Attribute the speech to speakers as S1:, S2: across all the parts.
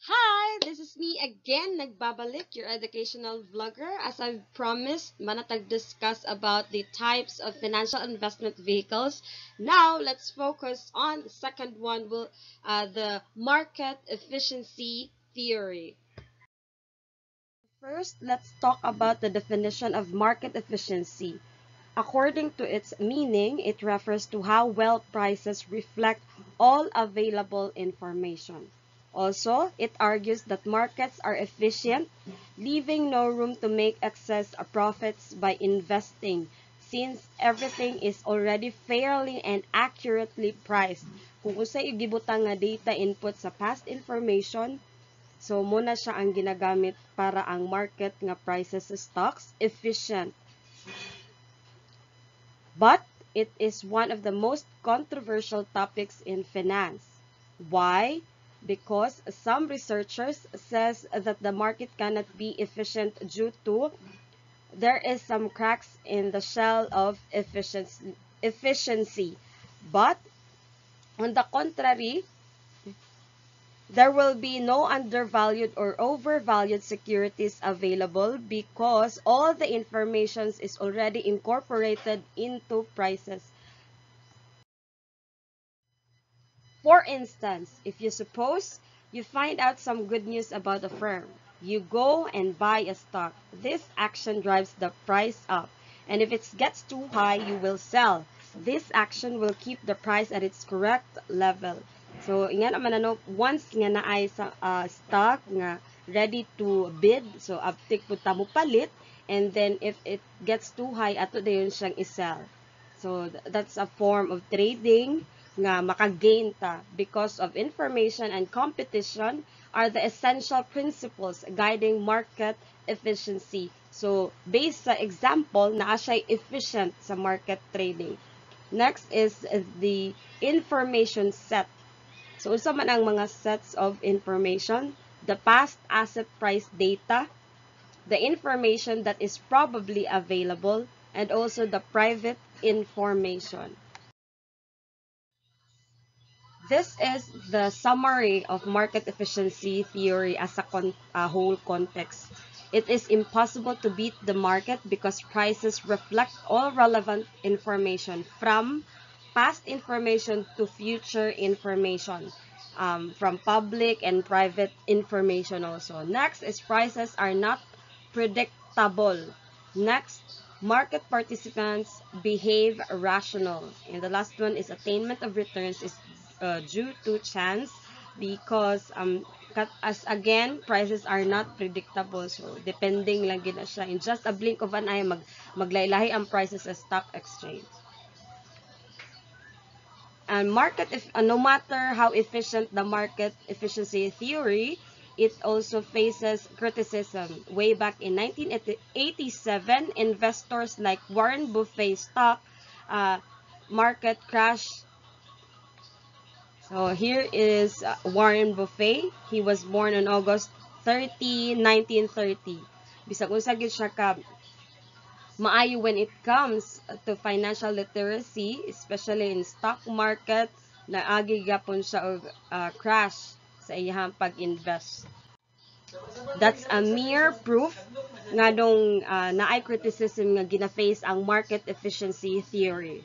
S1: Hi, this is me again, nagbabalik, your educational vlogger. As I've promised, manatag discuss about the types of financial investment vehicles. Now, let's focus on the second one, the market efficiency theory. First, let's talk about the definition of market efficiency. According to its meaning, it refers to how well prices reflect all available information. Also, it argues that markets are efficient, leaving no room to make excess profits by investing, since everything is already fairly and accurately priced. Kung usay gibutang nga data input sa past information, so muna siya ang ginagamit para ang market nga prices sa stocks efficient. But it is one of the most controversial topics in finance. Why? Because some researchers says that the market cannot be efficient due to there is some cracks in the shell of efficiency. But on the contrary, there will be no undervalued or overvalued securities available because all the information is already incorporated into prices. For instance, if you suppose you find out some good news about a firm, you go and buy a stock. This action drives the price up. And if it gets too high, you will sell. This action will keep the price at its correct level. So, nga naman once nga naay sa stock nga ready to bid, so abtik po ta mo palit, and then if it gets too high, ato dayon siyang isell. So, that's a form of trading nga makagain ta because of information and competition are the essential principles guiding market efficiency. So, based sa example, naa siya efficient sa market trading. Next is the information set. So, unsa man ang mga sets of information? The past asset price data, the information that is probably available, and also the private information. This is the summary of market efficiency theory as a whole context. It is impossible to beat the market because prices reflect all relevant information from past information to future information, from public and private information also. Next is prices are not predictable. Next, market participants behave rational. And the last one is attainment of returns is due to chance because as again prices are not predictable, so depending lang gid na siya in just a blink of an eye maglaylahi ang prices sa stock exchange. And no matter how efficient the market efficiency theory, it also faces criticism. Way back in 1987, investors like Warren Buffett stock market crash. So here is Warren Buffett. He was born on August 30, 1930. Bisag unsa gid siya ka maayo when it comes to financial literacy, especially in stock market, naagi gapon siya og crash sa iyang pag-invest. That's a mere proof nga nung naay criticism nga gina-face ang market efficiency theory.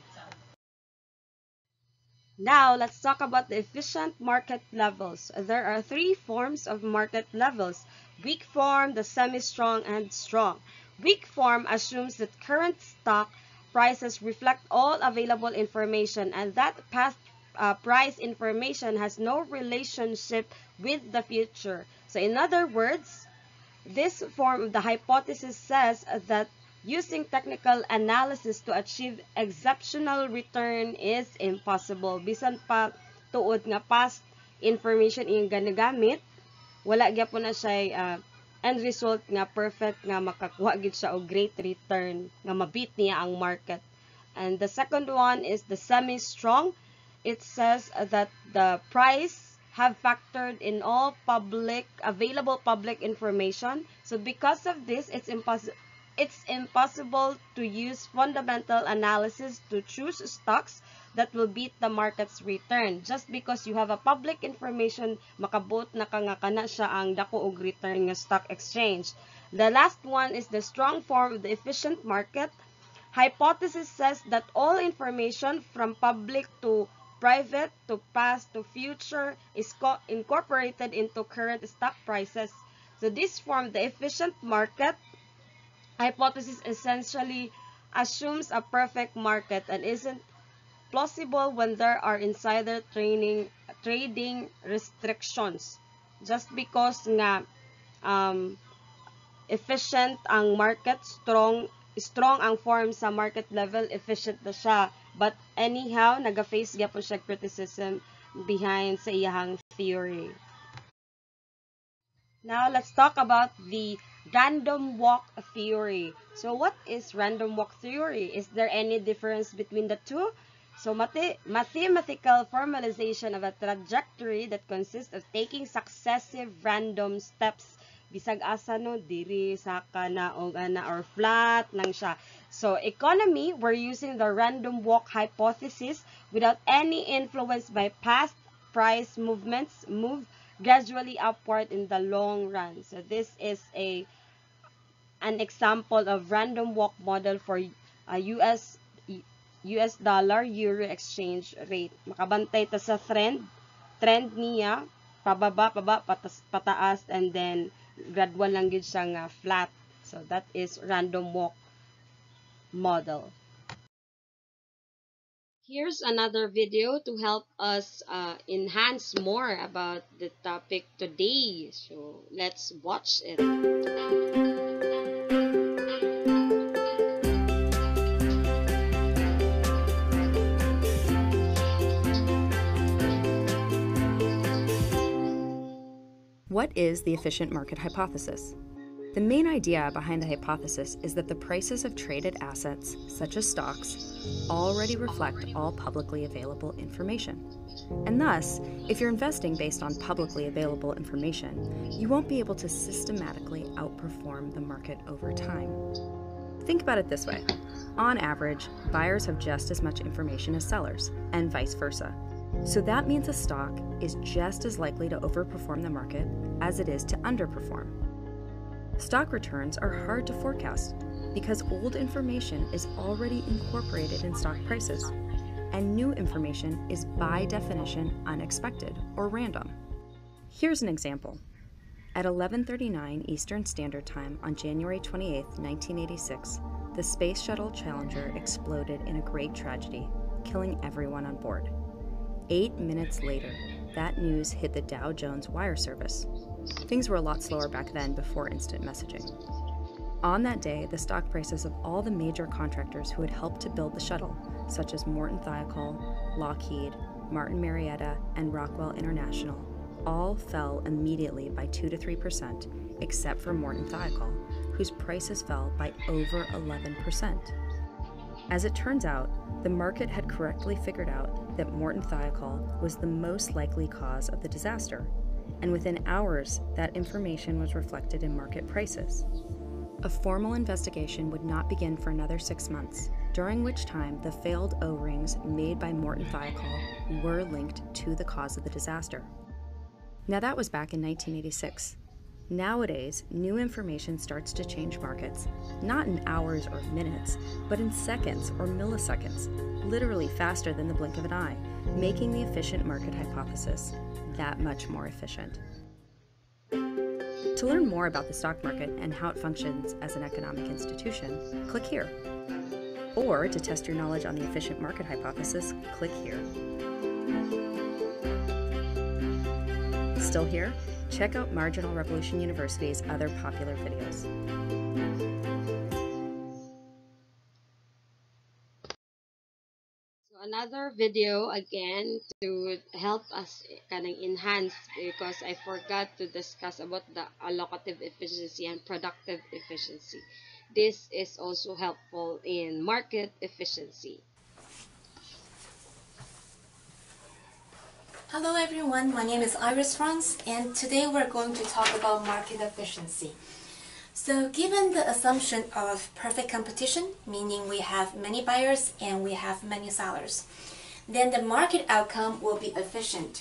S1: Now, let's talk about the efficient market levels. There are three forms of market levels: weak form, the semi-strong, and strong. Weak form assumes that current stock prices reflect all available information and that past price information has no relationship with the future. So in other words, this form of the hypothesis says that using technical analysis to achieve exceptional return is impossible. Bisan pa tuod nga past information iyang ganagamit, wala gyapon na siya end result nga perfect nga makakuha gid siya og great return nga mabit niya ang market. And the second one is the semi-strong. It says that the price have factored in all available public information. So because of this, it's impossible to use fundamental analysis to choose stocks that will beat the market's return. Just because you have a public information, makabot na ka nga kana siya ang dako og return nga stock exchange. The last one is the strong form of the efficient market. Hypothesis says that all information from public to private to past to future is incorporated into current stock prices. So this form, the efficient market hypothesis, essentially assumes a perfect market and isn't plausible when there are insider trading restrictions. Just because nga efficient ang market, strong ang form sa market level, efficient na siya. But anyhow, naga-face gyapon siya criticism behind sa iyahang theory. Now, let's talk about the random walk theory. So, what is random walk theory? Is there any difference between the two? So, mathematical formalization of a trajectory that consists of taking successive random steps. Bisag asa no, diri, saka na, o ana, or flat lang siya. So, economy, we're using the random walk hypothesis without any influence by past price movements, move gradually upward in the long run. So this is an example of random walk model for US dollar euro exchange rate. Makabantay ta sa trend niya pababa, pataas, and then gradual lang gid siya nga flat. So that is random walk model. Here's another video to help us enhance more about the topic today. So let's watch it.
S2: What is the efficient market hypothesis? The main idea behind the hypothesis is that the prices of traded assets, such as stocks, already reflect all publicly available information. And thus, if you're investing based on publicly available information, you won't be able to systematically outperform the market over time. Think about it this way. On average, buyers have just as much information as sellers, and vice versa. So that means a stock is just as likely to overperform the market as it is to underperform. Stock returns are hard to forecast because old information is already incorporated in stock prices, and new information is by definition unexpected or random. Here's an example. At 11:39 Eastern Standard Time on January 28, 1986, the Space Shuttle Challenger exploded in a great tragedy, killing everyone on board. 8 minutes later, that news hit the Dow Jones wire service. Things were a lot slower back then before instant messaging. On that day, the stock prices of all the major contractors who had helped to build the shuttle, such as Morton Thiokol, Lockheed, Martin Marietta, and Rockwell International, all fell immediately by 2 to 3%, except for Morton Thiokol, whose prices fell by over 11%. As it turns out, the market had correctly figured out that Morton Thiokol was the most likely cause of the disaster, and within hours, that information was reflected in market prices. A formal investigation would not begin for another 6 months, during which time the failed O-rings made by Morton Thiokol were linked to the cause of the disaster. Now that was back in 1986. Nowadays, new information starts to change markets, not in hours or minutes, but in seconds or milliseconds, literally faster than the blink of an eye, making the efficient market hypothesis that much more efficient. To learn more about the stock market and how it functions as an economic institution, click here. Or to test your knowledge on the efficient market hypothesis, click here. Still here? Check out Marginal Revolution University's other popular videos.
S1: Another video again to help us kind of enhance, because I forgot to discuss about the allocative efficiency and productive efficiency. This is also helpful in market efficiency.
S3: Hello everyone, my name is Iris Franz, and today we're going to talk about market efficiency. So given the assumption of perfect competition, meaning we have many buyers and we have many sellers, then the market outcome will be efficient.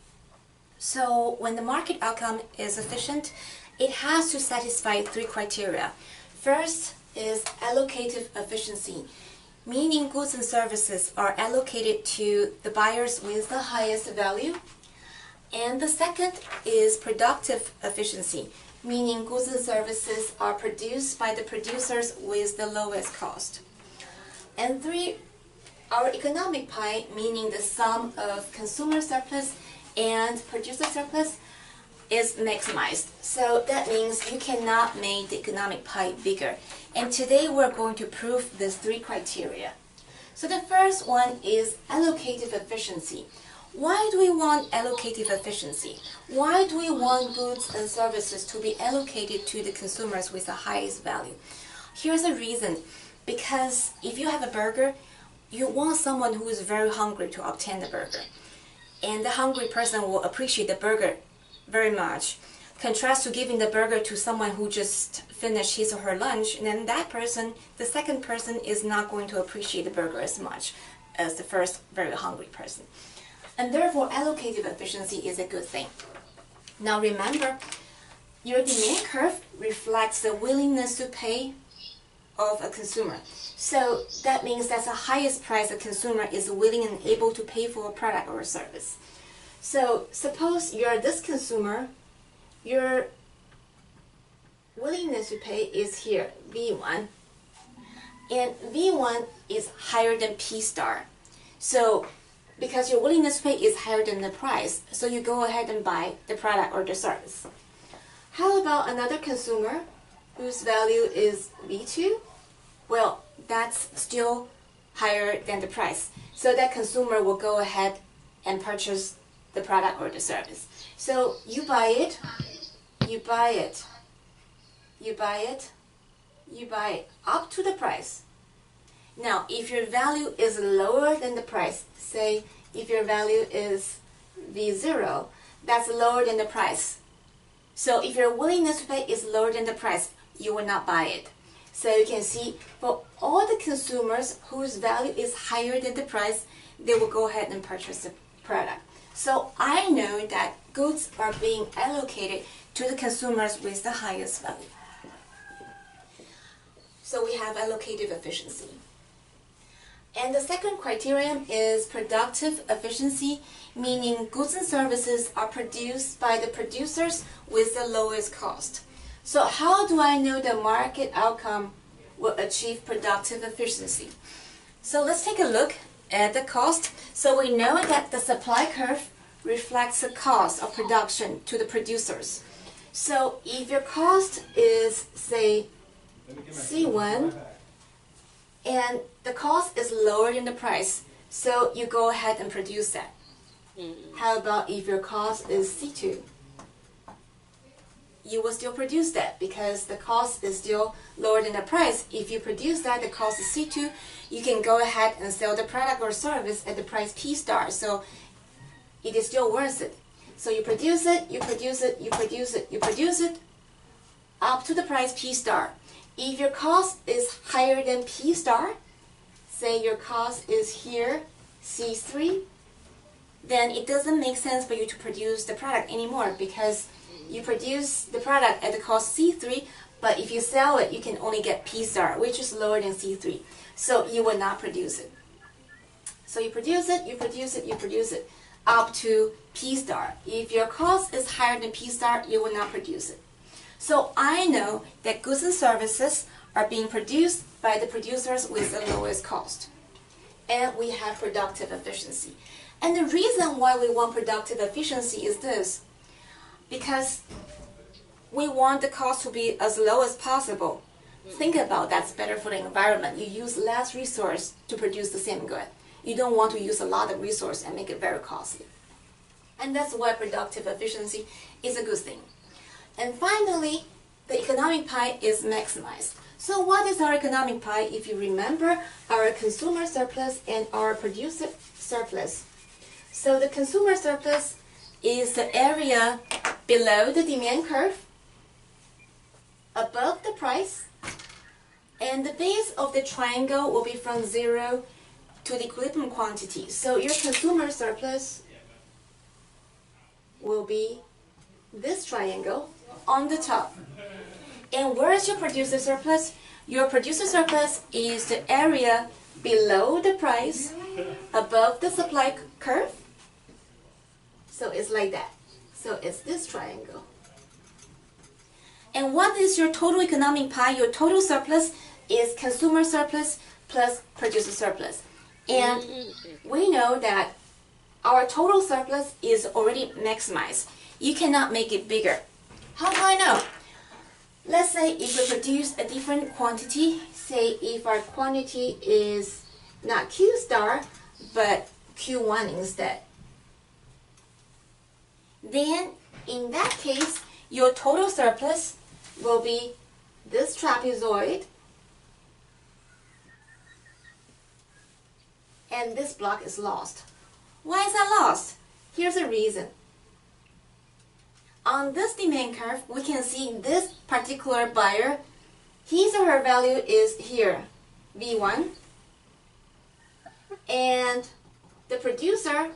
S3: So when the market outcome is efficient, it has to satisfy three criteria. First is allocative efficiency, meaning goods and services are allocated to the buyers with the highest value. And the second is productive efficiency, meaning goods and services are produced by the producers with the lowest cost. And three, our economic pie, meaning the sum of consumer surplus and producer surplus, is maximized. So that means you cannot make the economic pie bigger. And today we're going to prove these three criteria. So the first one is allocative efficiency. Why do we want allocative efficiency? Why do we want goods and services to be allocated to the consumers with the highest value? Here's a reason. Because if you have a burger, you want someone who is very hungry to obtain the burger. And the hungry person will appreciate the burger very much. Contrast to giving the burger to someone who just finished his or her lunch, and then that person, the second person, is not going to appreciate the burger as much as the first very hungry person. And therefore, allocative efficiency is a good thing. Now remember, your demand curve reflects the willingness to pay of a consumer. So that means that's the highest price a consumer is willing and able to pay for a product or a service. So suppose you're this consumer, your willingness to pay is here, V1. And V1 is higher than P star. So because your willingness to pay is higher than the price, so you go ahead and buy the product or the service. How about another consumer whose value is V2? Well, that's still higher than the price. So that consumer will go ahead and purchase the product or the service. So you buy it, you buy it, you buy it, you buy it up to the price. Now, if your value is lower than the price, say if your value is V0, that's lower than the price. So if your willingness to pay is lower than the price, you will not buy it. So you can see for all the consumers whose value is higher than the price, they will go ahead and purchase the product. So I know that goods are being allocated to the consumers with the highest value. So we have allocative efficiency. And the second criterion is productive efficiency, meaning goods and services are produced by the producers with the lowest cost. So how do I know the market outcome will achieve productive efficiency? So let's take a look at the cost. So we know that the supply curve reflects the cost of production to the producers. So if your cost is, say, C1, and the cost is lower than the price, so you go ahead and produce that. How about if your cost is C2? You will still produce that because the cost is still lower than the price. If you produce that, the cost is C2, you can go ahead and sell the product or service at the price P star. So it is still worth it. So you produce it, you produce it, you produce it, you produce it, up to the price P star. If your cost is higher than P star, say your cost is here, C3, then it doesn't make sense for you to produce the product anymore because you produce the product at the cost C3, but if you sell it, you can only get P star, which is lower than C3. So you will not produce it. So you produce it, you produce it, you produce it, up to P star. If your cost is higher than P star, you will not produce it. So I know that goods and services are being produced by the producers with the lowest cost. And we have productive efficiency. And the reason why we want productive efficiency is this. Because we want the cost to be as low as possible. Think about that's better for the environment. You use less resource to produce the same good. You don't want to use a lot of resource and make it very costly. And that's why productive efficiency is a good thing. And finally, the economic pie is maximized. So what is our economic pie? If you remember, our consumer surplus and our producer surplus. So the consumer surplus is the area below the demand curve, above the price, and the base of the triangle will be from 0 to the equilibrium quantity. So your consumer surplus will be this triangle on the top. And where is your producer surplus? Your producer surplus is the area below the price, above the supply curve. So it's like that. So it's this triangle. And what is your total economic pie? Your total surplus is consumer surplus plus producer surplus. And we know that our total surplus is already maximized. You cannot make it bigger. How do I know? Let's say if we produce a different quantity, say if our quantity is not Q star, but Q1 instead. Then, in that case, your total surplus will be this trapezoid and this block is lost. Why is that lost? Here's a reason. On this demand curve, we can see this particular buyer, his or her value is here, V1, and the producer,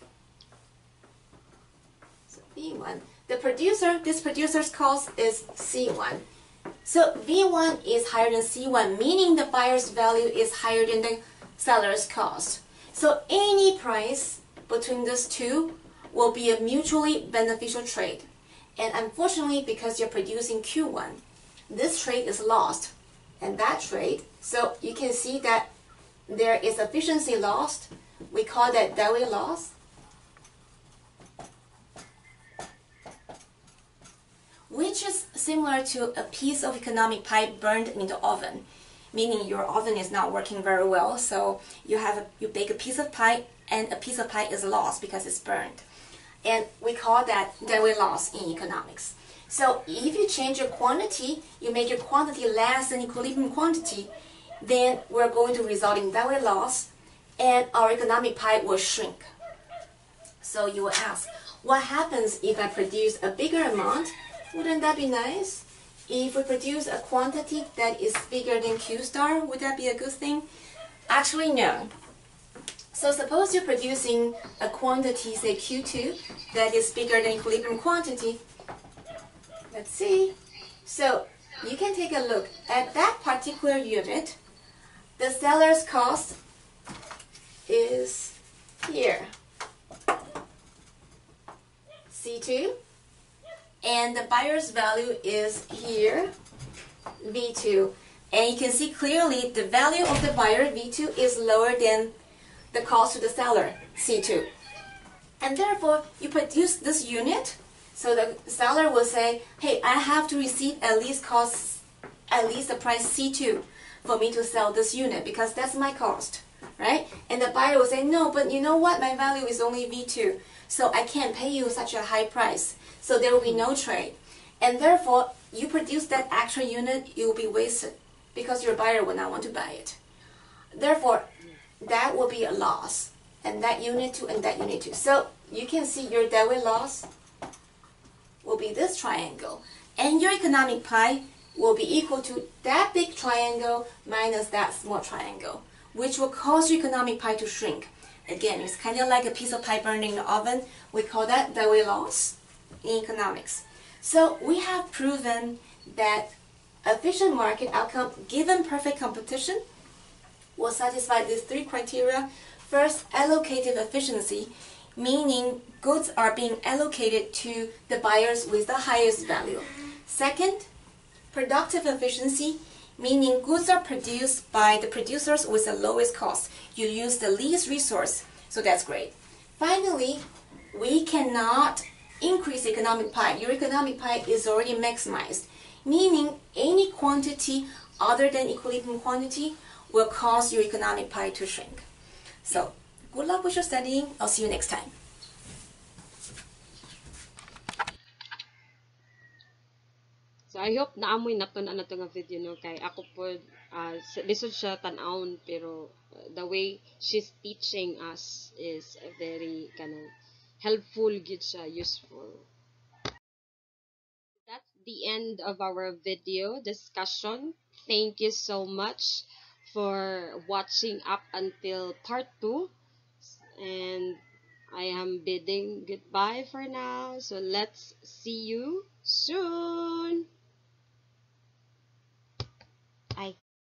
S3: so V1, this producer's cost is C1. So V1 is higher than C1, meaning the buyer's value is higher than the seller's cost. So any price between these two will be a mutually beneficial trade. And unfortunately, because you're producing Q1, this trade is lost. And that trade, so you can see that there is efficiency lost. We call that Dewey loss. Which is similar to a piece of economic pie burned in the oven, meaning your oven is not working very well, so you bake a piece of pie and a piece of pie is lost because it's burned. And we call that Dewey loss in economics. So if you change your quantity, you make your quantity less than equilibrium quantity, then we're going to result in Dewey loss and our economic pie will shrink. So you will ask, what happens if I produce a bigger amount? Wouldn't that be nice? If we produce a quantity that is bigger than Q star, would that be a good thing? Actually, no. So suppose you're producing a quantity, say Q2, that is bigger than equilibrium quantity. Let's see. So you can take a look at that particular unit. The seller's cost is here, C2. And the buyer's value is here, V2. And you can see clearly the value of the buyer, V2, is lower than the cost to the seller, C2. And therefore, you produce this unit, so the seller will say, hey, I have to receive at least the price C2 for me to sell this unit because that's my cost, right? And the buyer will say, no, but you know what, my value is only V2, so I can't pay you such a high price. So there will be no trade. And therefore, you produce that extra unit, it will be wasted because your buyer will not want to buy it. Therefore, that will be a loss. And that unit too, and that unit too. So you can see your Dewey loss will be this triangle. And your economic pie will be equal to that big triangle minus that small triangle, which will cause your economic pie to shrink. Again, it's kind of like a piece of pie burned in the oven. We call that Dewey loss in economics. So we have proven that efficient market outcome given perfect competition will satisfy these three criteria. First, allocative efficiency, meaning goods are being allocated to the buyers with the highest value. Second, productive efficiency, meaning goods are produced by the producers with the lowest cost. You use the least resource, so that's great. Finally, we cannot increase economic pie. Your economic pie is already maximized, meaning any quantity other than equilibrium quantity will cause your economic pie to shrink. So, good luck with your studying. I'll see you next time.
S1: So I hope naamoy nato na nato nga video no kay ako po lisod siya tan-awon pero the way she's teaching us is very kanang helpful gid siya, useful. That's the end of our video discussion. Thank you so much for watching up until part 2. And I am bidding goodbye for now. So let's see you soon. Bye.